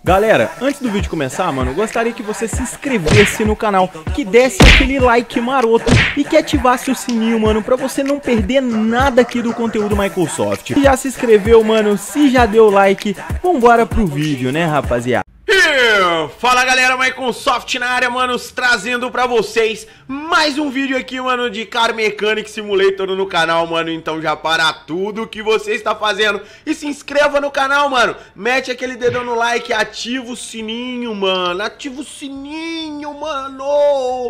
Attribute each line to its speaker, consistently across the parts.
Speaker 1: Galera, antes do vídeo começar, mano, eu gostaria que você se inscrevesse no canal, que desse aquele like maroto e que ativasse o sininho, mano, pra você não perder nada aqui do conteúdo Microsoft. Se já se inscreveu, mano, se já deu like, vambora pro vídeo, né, rapaziada?
Speaker 2: Fala galera, Microsoft na área, manos, trazendo pra vocês mais um vídeo aqui, mano, de Car Mechanic Simulator no canal, mano. Então já para tudo que você está fazendo e se inscreva no canal, mano. Mete aquele dedão no like, ativa o sininho, mano. Ativa o sininho, mano.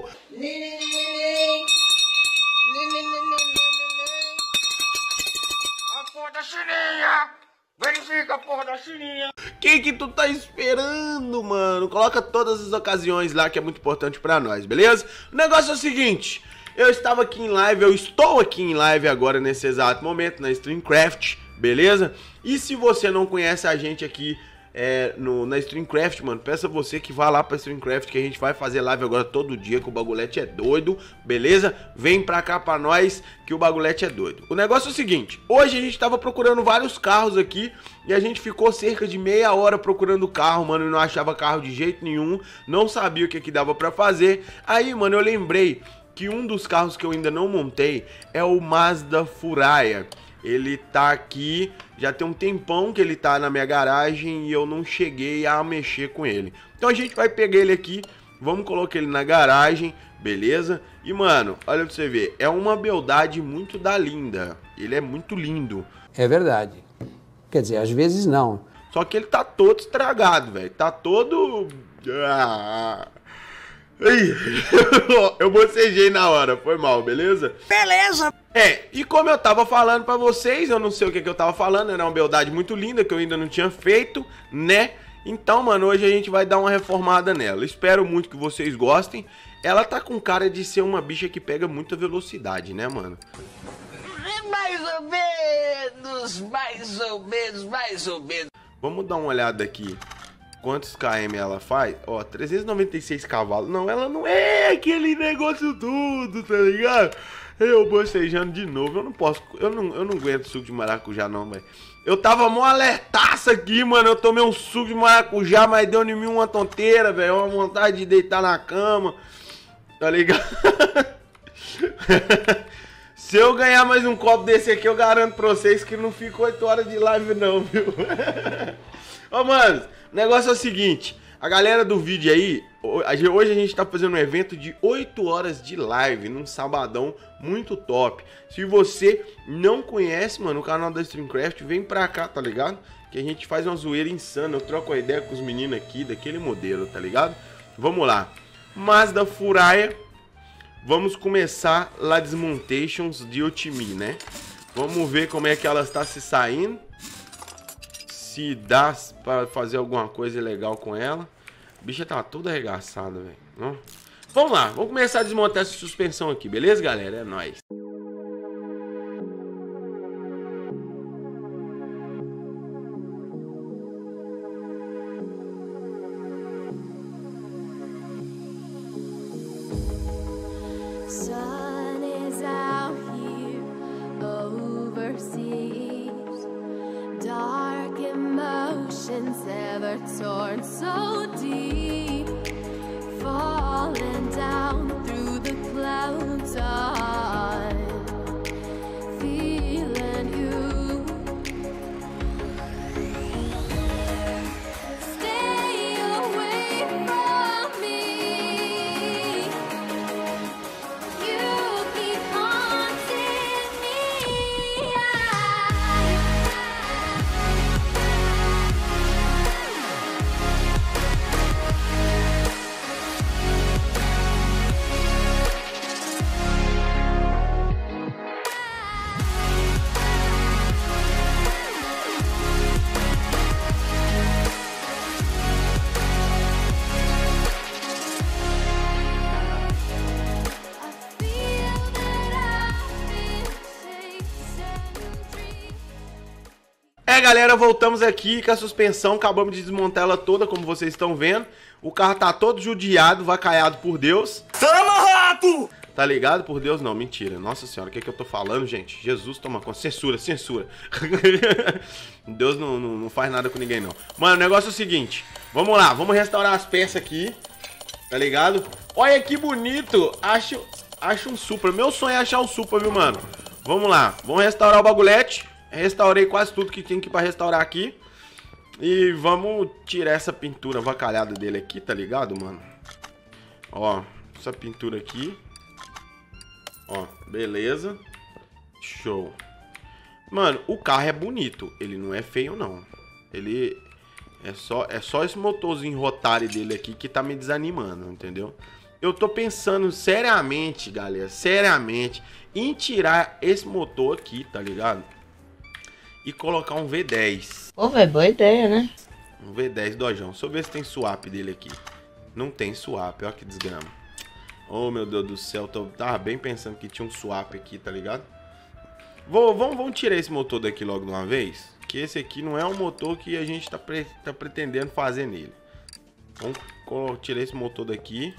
Speaker 2: A porra da sininha. Verifica a porra da sininha. Quem que tu tá esperando, mano? Coloca todas as ocasiões lá, que é muito importante pra nós, beleza? O negócio é o seguinte, eu estava aqui em live, eu estou aqui em live agora nesse exato momento, na Streamcraft, beleza? E se você não conhece a gente aqui na Streamcraft, mano, peço a você que vá lá pra Streamcraft, que a gente vai fazer live agora todo dia, que o bagulhete é doido, beleza? Vem pra cá pra nós, que o bagulete é doido. O negócio é o seguinte, hoje a gente tava procurando vários carros aqui, e a gente ficou cerca de meia hora procurando carro, mano, e não achava carro de jeito nenhum, não sabia o que dava pra fazer. Aí, mano, eu lembrei que um dos carros que eu ainda não montei é o Mazda Furaya. Ele tá aqui, já tem um tempão que ele tá na minha garagem e eu não cheguei a mexer com ele. Então a gente vai pegar ele aqui, vamos colocar ele na garagem, beleza? E mano, olha pra você ver, é uma beldade muito da linda, ele é muito lindo.
Speaker 3: É verdade, quer dizer, às vezes não.
Speaker 2: Só que ele tá todo estragado, velho, tá todo... Eu bocejei na hora, foi mal, beleza?
Speaker 3: Beleza!
Speaker 2: E como eu tava falando pra vocês, eu não sei o que eu tava falando, era uma beldade muito linda que eu ainda não tinha feito, né? Então, mano, hoje a gente vai dar uma reformada nela. Espero muito que vocês gostem. Ela tá com cara de ser uma bicha que pega muita velocidade, né, mano?
Speaker 4: Mais ou menos.
Speaker 2: Vamos dar uma olhada aqui. Quantos km ela faz? Ó, 396 cavalos. Não, ela não é aquele negócio tudo, tá ligado? Eu bocejando de novo. Eu não posso. Eu não aguento suco de maracujá, não, velho. Eu tava mó alertaça aqui, mano. Eu tomei um suco de maracujá, mas deu em mim uma tonteira, velho. Uma vontade de deitar na cama. Tá ligado? Se eu ganhar mais um copo desse aqui, eu garanto pra vocês que não fica 8 horas de live, não, viu? Ô, mano, o negócio é o seguinte, a galera do vídeo aí, hoje a gente tá fazendo um evento de 8 horas de live, num sabadão muito top. Se você não conhece, mano, o canal da Streamcraft, vem pra cá, tá ligado? Que a gente faz uma zoeira insana, eu troco a ideia com os meninos aqui, daquele modelo, tá ligado? Vamos lá, Mazda Furaya, vamos começar lá Desmontations de Otimi, né? Vamos ver como é que ela está se saindo. Se dá pra fazer alguma coisa legal com ela. A bicha tá toda arregaçada, velho. Vamos lá, vamos começar a desmontar essa suspensão aqui, beleza, galera? É nóis.
Speaker 5: Sun is out here overseas. Dark emotions ever torn so deep, falling down through the clouds on, feeling you. Stay away from me. You keep haunting me.
Speaker 2: galera, voltamos aqui com a suspensão. Acabamos de desmontar ela toda, como vocês estão vendo. O carro tá todo judiado, vacaiado por Deus.
Speaker 6: Tamo rato!
Speaker 2: Tá ligado? Por Deus, não, mentira. Nossa senhora, o que é que eu tô falando, gente? Jesus, toma conta. Censura, censura. Deus não faz nada com ninguém, não. Mano, o negócio é o seguinte. Vamos lá, vamos restaurar as peças aqui. Tá ligado? Olha que bonito. Acho um Supra. Meu sonho é achar um Supra, viu, mano? Vamos lá, vamos restaurar o bagulhete. Restaurei quase tudo que tinha aqui pra restaurar aqui. E vamos tirar essa pintura avacalhada dele aqui, tá ligado, mano? Ó, essa pintura aqui. Ó, beleza. Show. Mano, o carro é bonito. Ele não é feio, não. Ele é só esse motorzinho Rotary dele aqui que tá me desanimando, entendeu? Eu tô pensando seriamente, galera, seriamente, em tirar esse motor aqui, tá ligado? E colocar um V10.
Speaker 7: Pô, velho, boa ideia, né?
Speaker 2: Um V10 Dojão. Deixa eu ver se tem swap dele aqui. Não tem swap, ó que desgrama. Oh, meu Deus do céu, tava bem pensando que tinha um swap aqui, tá ligado? Vamos tirar esse motor daqui logo de uma vez. Que esse aqui não é um motor que a gente tá pretendendo fazer nele. Vamos tirar esse motor daqui.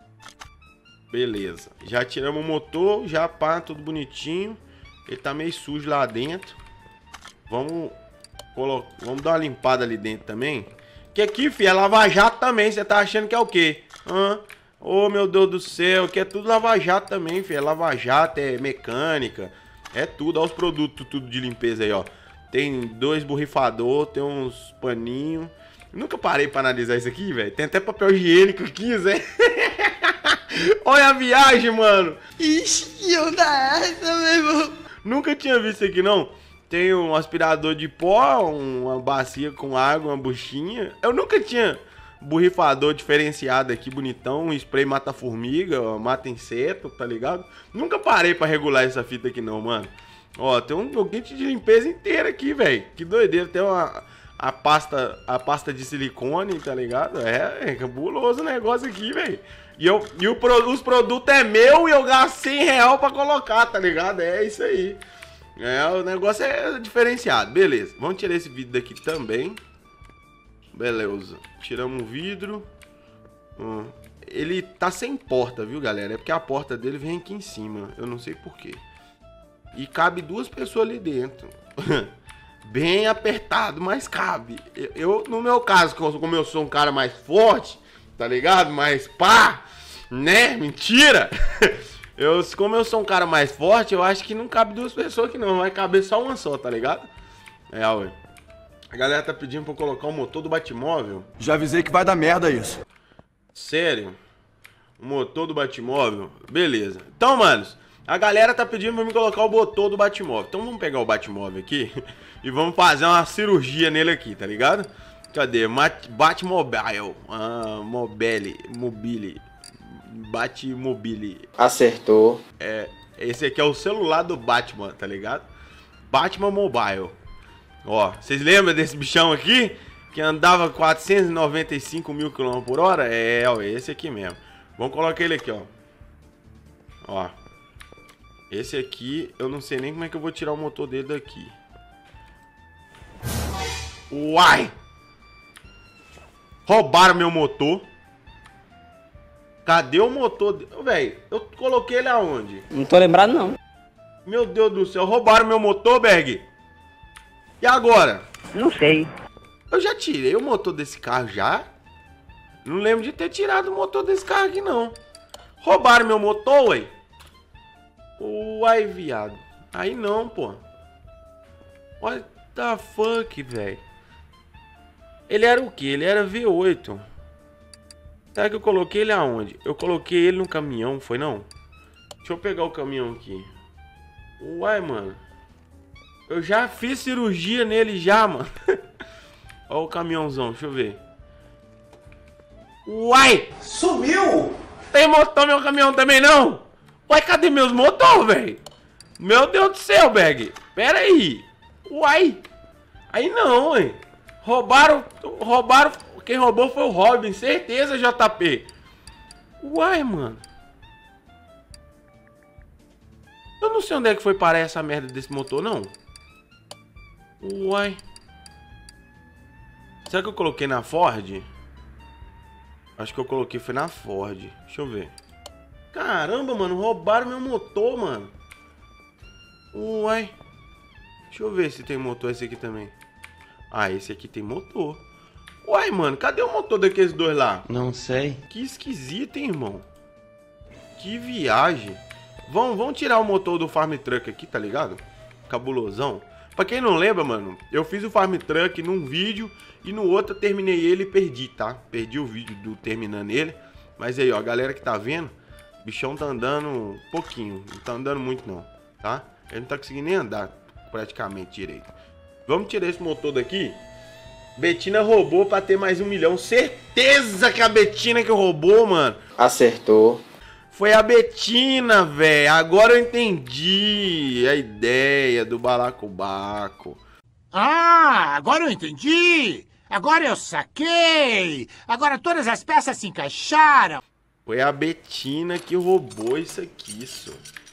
Speaker 2: Beleza. Já tiramos o motor, já pá, tudo bonitinho. Ele tá meio sujo lá dentro. Vamos dar uma limpada ali dentro também. Que aqui, filho, é lava-jato também. Você tá achando que é o quê? Oh, meu Deus do céu, que é tudo lava-jato também, filho. É lava-jato, é mecânica, é tudo. Olha os produtos tudo de limpeza aí, ó. Tem 2 borrifadores, tem uns paninhos. Nunca parei pra analisar isso aqui, velho. Tem até papel higiênico aqui, Zé. Olha a viagem, mano.
Speaker 7: Ixi, que onda é essa, meu irmão?
Speaker 2: Nunca tinha visto isso aqui, não. Tem um aspirador de pó, uma bacia com água, uma buchinha. Eu nunca tinha borrifador diferenciado aqui, bonitão. Um spray mata-formiga, mata inseto, tá ligado? Nunca parei pra regular essa fita aqui, não, mano. Ó, tem um kit de limpeza inteiro aqui, velho. Que doideira. Tem a pasta de silicone, tá ligado? É cabuloso o negócio aqui, velho. E os produtos é meu e eu gasto 100 real pra colocar, tá ligado? É isso aí. O negócio é diferenciado. Beleza, vamos tirar esse vidro daqui também. Beleza, tiramos o vidro. Ele tá sem porta, viu, galera? É porque a porta dele vem aqui em cima. Eu não sei porquê. E cabe 2 pessoas ali dentro. Bem apertado, mas cabe. No meu caso, como eu sou um cara mais forte, tá ligado? Mais pá, né? Mentira! Como eu sou um cara mais forte, eu acho que não cabe 2 pessoas aqui não. Vai caber só uma só, tá ligado? Ué. A galera tá pedindo pra eu colocar o motor do Batmóvel.
Speaker 6: Já avisei que vai dar merda isso.
Speaker 2: Sério? O motor do Batmóvel? Beleza. Então, manos, a galera tá pedindo pra mim colocar o motor do Batmóvel. Então vamos pegar o Batmóvel aqui e vamos fazer uma cirurgia nele aqui, tá ligado? Cadê? Batmobile. Batmobile.
Speaker 8: Acertou.
Speaker 2: Esse aqui é o celular do Batman, tá ligado? Batman Mobile. Ó, vocês lembram desse bichão aqui? Que andava 495 mil km por hora? Ó, esse aqui mesmo. Vamos colocar ele aqui, ó. Ó. Esse aqui, eu não sei nem como é que eu vou tirar o motor dele daqui. Uai! Roubaram meu motor. Cadê o motor? Véi, eu coloquei ele aonde?
Speaker 7: Não tô lembrado, não.
Speaker 2: Meu Deus do céu, roubaram meu motor, Berg. E agora?
Speaker 7: Não sei.
Speaker 2: Eu já tirei o motor desse carro já. Não lembro de ter tirado o motor desse carro aqui, não. Roubaram meu motor, ué. Uai, viado. Aí não, pô. What the fuck, velho. Ele era o quê? Ele era V8. Será que eu coloquei ele aonde? Eu coloquei ele no caminhão, foi não? Deixa eu pegar o caminhão aqui. Uai, mano. Eu já fiz cirurgia nele já, mano. Olha o caminhãozão, deixa eu ver. Uai!
Speaker 6: Sumiu!
Speaker 2: Tem motor no meu caminhão também, não? Uai, cadê meus motor, velho? Meu Deus do céu, Bag. Pera aí. Uai. Aí não, ué. Roubaram. Quem roubou foi o Robin, certeza, JP. Uai, mano. Eu não sei onde é que foi parar essa merda desse motor, não. Uai. Será que eu coloquei na Ford? Acho que eu coloquei foi na Ford. Deixa eu ver. Caramba, mano, roubaram meu motor, mano. Uai. Deixa eu ver se tem motor esse aqui também. Ah, esse aqui tem motor. Uai, mano, cadê o motor daqueles dois lá?
Speaker 7: Não sei.
Speaker 2: Que esquisito, hein, irmão? Que viagem. Vamos tirar o motor do Farm Truck aqui, tá ligado? Cabulosão. Pra quem não lembra, mano, eu fiz o Farm Truck num vídeo e no outro eu terminei ele e perdi, tá? Perdi o vídeo do terminando ele. Mas aí, ó, a galera que tá vendo, o bichão tá andando um pouquinho. Não tá andando muito, não, tá? Ele não tá conseguindo nem andar praticamente direito. Vamos tirar esse motor daqui. Betina roubou pra ter mais 1 milhão. Certeza que a Betina que roubou, mano.
Speaker 7: Acertou.
Speaker 2: Foi a Betina, velho. Agora eu entendi a ideia do balacobaco.
Speaker 8: Ah, agora eu entendi! Agora eu saquei! Agora todas as peças se encaixaram!
Speaker 2: Foi a Betina que roubou isso aqui, só.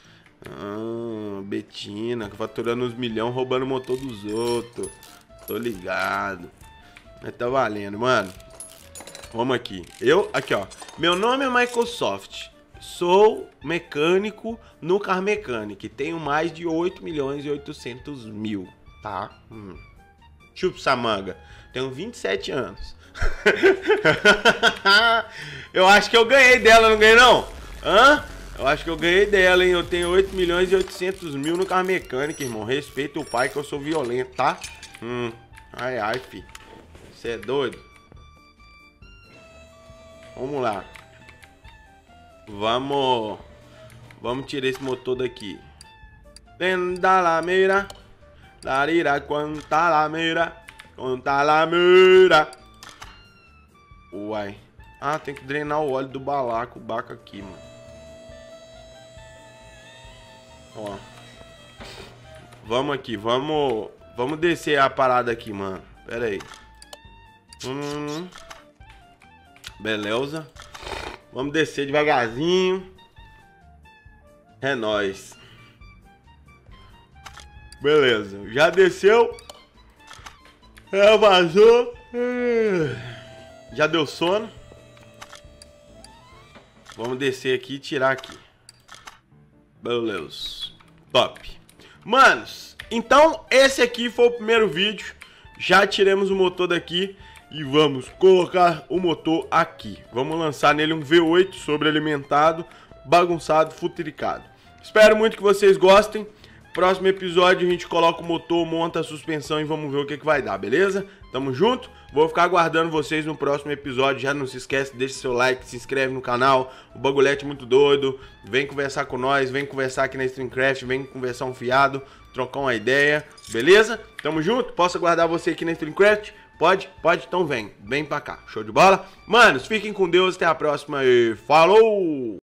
Speaker 2: Betina, faturando uns milhões, roubando o motor dos outros. Tô ligado. Mas tá valendo, mano. Vamos aqui. Aqui, ó. Meu nome é Microsoft. Sou mecânico no Car Mechanic. Tenho mais de 8.800.000, tá? Chupa essa manga. Tenho 27 anos. Eu acho que eu ganhei dela, não ganhei não? Hã? Eu acho que eu ganhei dela, hein? Eu tenho 8.800.000 no Car Mechanic, irmão. Respeita o pai que eu sou violento, tá? Ai, ai, fi. Você é doido? Vamos lá. Vamos tirar esse motor daqui. Tenda lameira. Larira, quanta lameira. Quanta lameira. Uai. Ah, tem que drenar o óleo do balacobaco aqui, mano. Ó. Vamos aqui, vamos descer a parada aqui, mano. Pera aí. Beleza. Vamos descer devagarzinho. É nóis. Beleza. Já desceu. Já vazou. Já deu sono. Vamos descer aqui e tirar aqui. Beleza. Top. Manos, então esse aqui foi o primeiro vídeo. Já tiramos o motor daqui. E vamos colocar o motor aqui. Vamos lançar nele um V8 sobrealimentado, bagunçado, futricado. Espero muito que vocês gostem. Próximo episódio a gente coloca o motor, monta a suspensão e vamos ver o que vai dar, beleza? Tamo junto? Vou ficar aguardando vocês no próximo episódio. Já não se esquece, deixa seu like, se inscreve no canal. O bagulhete é muito doido. Vem conversar com nós, vem conversar aqui na Streamcraft, vem conversar um fiado, trocar uma ideia, beleza? Tamo junto? Posso aguardar você aqui na Streamcraft? Pode? Pode? Então vem pra cá. Show de bola? Manos, fiquem com Deus, até a próxima e falou!